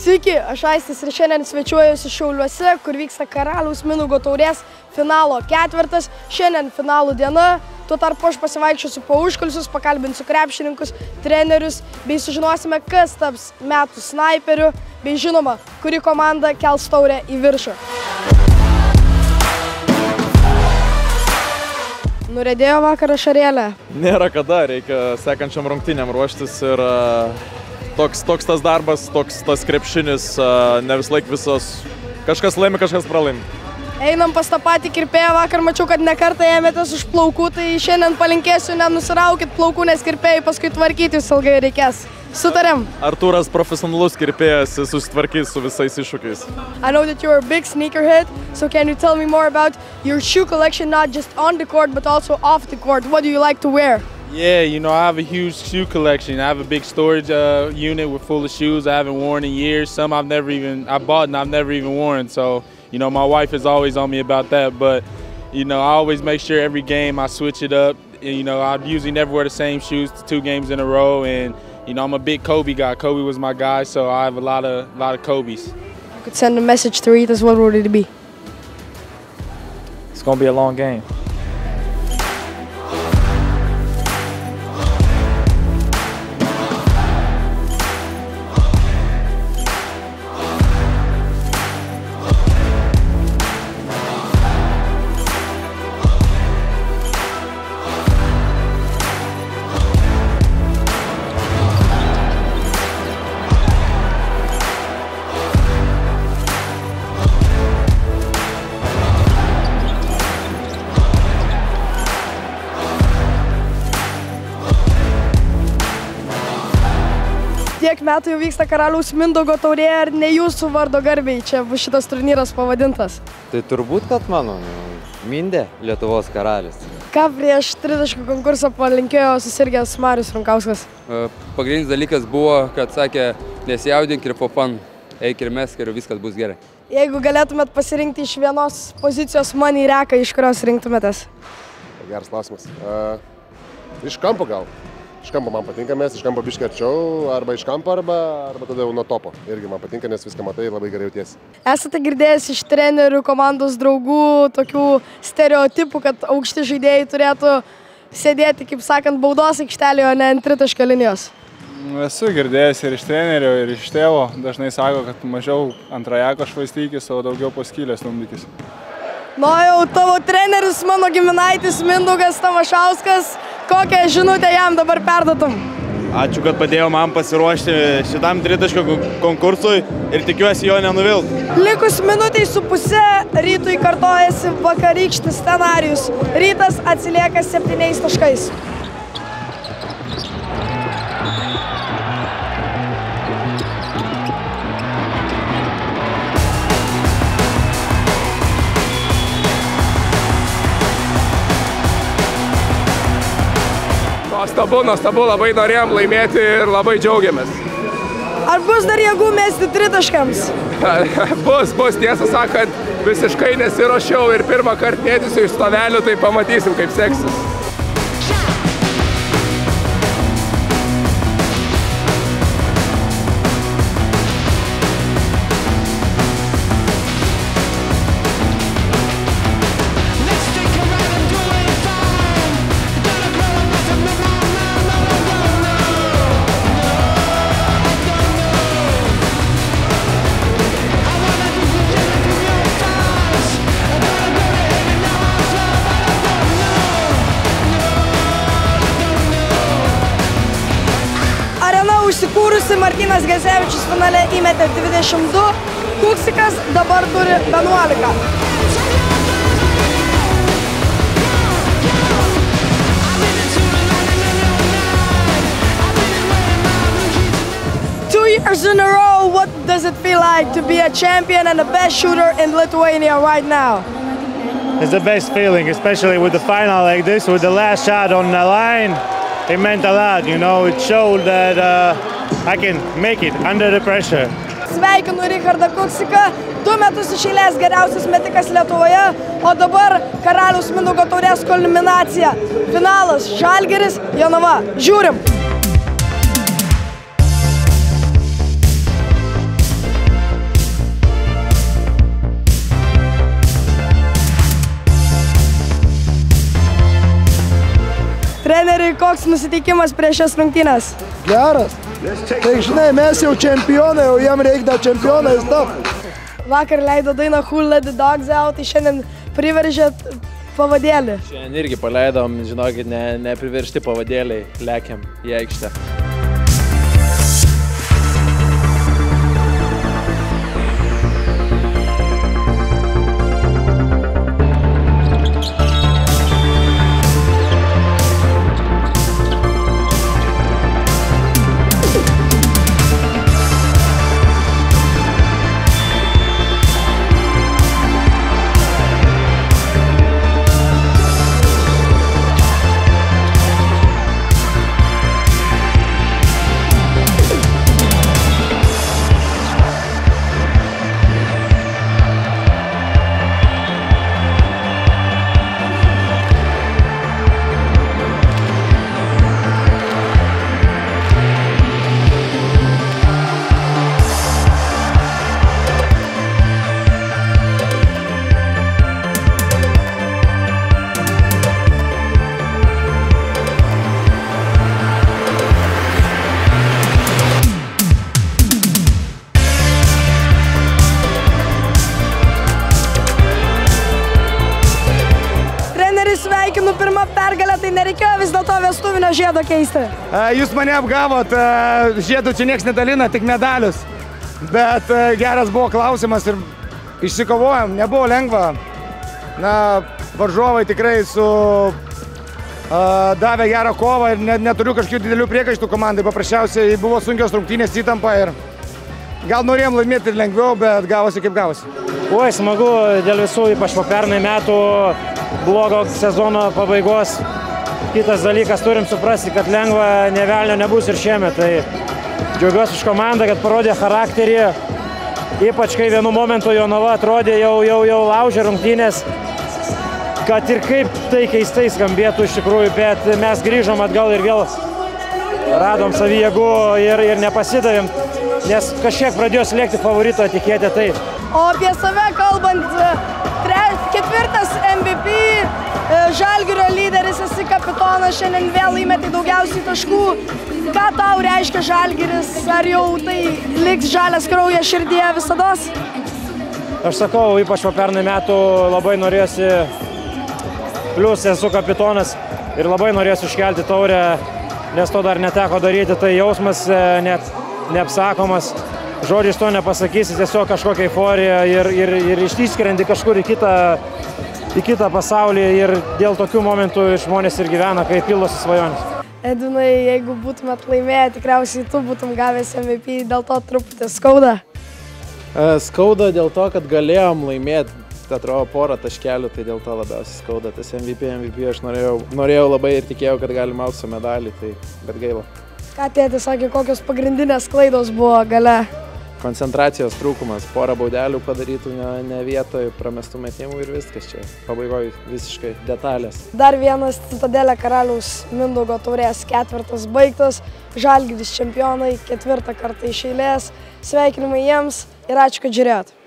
Sveiki, aš Aistis ir šiandien svečiuojuosi Šiauliuose, kur vyksta Karaliaus Mindaugo taurės finalo ketvirtas. Šiandien finalų diena, tuo tarpu aš pasivaikščiosiu po užkulisius, pakalbinsiu krepšininkus, trenerius, bei sužinosime, kas taps metų snaiperiu, bei žinoma, kuri komanda kels taurę į viršų. Nuriedėjo vakar ašarėlę? Nėra kada, reikia sekančiam rungtynėm ruoštis ir toks tas darbas, toks tas krepšinis, ne vis laik visos, kažkas laimi, kažkas pralaimi. Einam pas tą patį kirpėją, vakar mačiau, kad ne kartą ėmėtės už plaukų, tai šiandien palinkėsiu, nenusiraukit plaukų, nes kirpėjai paskui tvarkyti jūs ilgai reikės. Sutarėm? Artūras profesionalus kirpėjas, susitvarkys su visais iššūkiais. I know that you're a big sneakerhead, so can you tell me more about your shoe collection, not just on the court, but also off the court? What do you like to wear? Yeah, you know, I have a huge shoe collection. I have a big storage unit with full of shoes I haven't worn in years. Some I bought and I've never even worn. So, you know, my wife is always on me about that. But, you know, I always make sure every game I switch it up. And, you know, I usually never wear the same shoes 2 games in a row. And, you know, I'm a big Kobe guy. Kobe was my guy, so I have a lot of Kobes. You could send a message to Ritas, what would it be? It's gonna be a long game. Tiek metų jau vyksta Karaliaus Mindaugo taurė, ar ne jūsų vardo garbiai čia bus šitas turnyras pavadintas? Tai turbūt, kad mano, Mindė, Lietuvos karalius. Ką prieš 30 konkursą palinkėjo susirgęs Marius Runkauskas? Pagrindinis dalykas buvo, kad sakė, nesijaudink ir popan, eik ir mesk ir viskas bus gerai. Jeigu galėtumėt pasirinkti iš vienos pozicijos man į reką, iš kurios rinktumėtės? Geras klausimas. Iš kampo gal. Iš kampo man patinka mest, iš kampo biškį arčiau, arba iš kampo, arba tada jau nuo topo. Irgi man patinka, nes viską matai, labai gerai jautiesi. Esate girdėjęs iš trenerių, komandos draugų tokių stereotipų, kad aukšti žaidėjai turėtų sėdėti, kaip sakant, baudos aikštelėje, o ne ant tritaškio linijos? Esu girdėjęs ir iš trenerio, ir iš tėvo. Dažnai sako, kad mažiau ant rajako švaistykis, o daugiau po skylės stumdykis. Nu jau tavo treneris, mano giminaitis Mindaugas Tamašauskas. Kokią žinutę jam dabar perduotum? Ačiū, kad padėjo man pasiruošti šitam tritaškio konkursui ir tikiuosi jo nenuvilt. Likus minutei su puse Rytui kartojasi vakarykštis scenarijus. Rytas atsilieka 7 taškais. Nuostabu, labai norėjom laimėti ir labai džiaugiamės. Ar bus dar jėgų mesti tritaškiams? Bus, tiesą sakant, visiškai nesiruošiau ir pirmą kartą mėtysiu iš stovelių, tai pamatysim, kaip seksis. Užsikūrusi Martynas Gezevičius finale įmetė 22, Kuksikas dabar turi 11. Two years in a row, what does it feel like to be a champion and the best shooter in Lithuania right now? It's the best feeling, especially with the final like this, with the last shot on the line. It meant a lot, you know, it showed that I can make it under the pressure. Sveikinu Richardą Kuksiką, 2 metus iš eilės geriausias metikas Lietuvoje, o dabar Karaliaus Mindaugo taurės kulminacija. Finalas Žalgiris, Jonava. Žiūrim! Treneri, koks nusiteikimas prieš šias rungtynes? Geras. Tai žinai, mes jau čempionai, o jam reikia dar čempionais tapti. Vakar leido dainą Who Let the Dogs Out, tai šiandien priveržėt pavadėlį. Šiandien irgi paleidom, žinokit, nepriveršti pavadėliai, lekiam į aikštę. Sveikinu pirmą pergalę, tai nereikėjo vis dėlto vestuvinio žiedo keisti. Jūs mane apgavot, žiedų čia nieks nedalina, tik medalius. Bet geras buvo klausimas ir išsikovojom, nebuvo lengva. Na, varžovai tikrai davė gerą kovą ir neturiu kažkokių didelių priekaištų komandai. Paprasčiausiai buvo sunkios rungtynės, įtampa ir gal norėjom laimėti ir lengviau, bet gavosi kaip gavosi. Oi, smagu dėl visų, ypač po pernai metų blogo sezono pabaigos. Kitas dalykas, turim suprasti, kad lengva nė velnio nebus ir šiemet. Tai džiaugiuosi už komandą, kad parodė charakterį. Ypač kai vienu momentu Jonava atrodė jau laužė rungtynės. Kad ir kaip tai keistai skambėtų iš tikrųjų, bet mes grįžom atgal ir vėl radom savį jėgų ir nepasidavėm. Nes kažkiek pradėjo slėgti favorito etiketę. Tai. O apie save kalbant, ketvirtas MVP, Žalgirio lyderis, esi kapitonas, šiandien vėl įmetė daugiausiai taškų. Ką tau reiškia Žalgiris? Ar jau tai liks žalias kraujas širdyje visados? Aš sakau, ypač po pernai metų labai norėsi, plius esu kapitonas ir labai norėsiu iškelti taurę, nes to dar neteko daryti, tai jausmas net neapsakomas. Žodžiais to nepasakysi, tiesiog kažkokia euforija ir išsiskirianti kažkur į kitą pasaulį ir dėl tokių momentų žmonės ir gyvena, kai pildosi svajonės. Edvinai, jeigu būtumėt laimėję, tikriausiai tu būtum gavęs MVP, dėl to truputį skauda? Skauda dėl to, kad galėjom laimėti, atrodo, porą taškelių, tai dėl to labiausiai skauda. Tas MVP aš norėjau labai ir tikėjau, kad galim aukso medalį, tai bet gaila. Ką tėtis sakė, kokios pagrindinės klaidos buvo gale? Koncentracijos trūkumas, porą baudelių padarytų ne vietoj, pramestų metimų ir viskas čia. Pabaigoje visiškai detalės. Dar vienas Citadelė Karaliaus Mindaugo taurės ketvirtas baigtas. Žalgiris čempionai, ketvirtą kartą iš eilės. Sveikinimai jiems ir ačiū, kad žiūrėjot.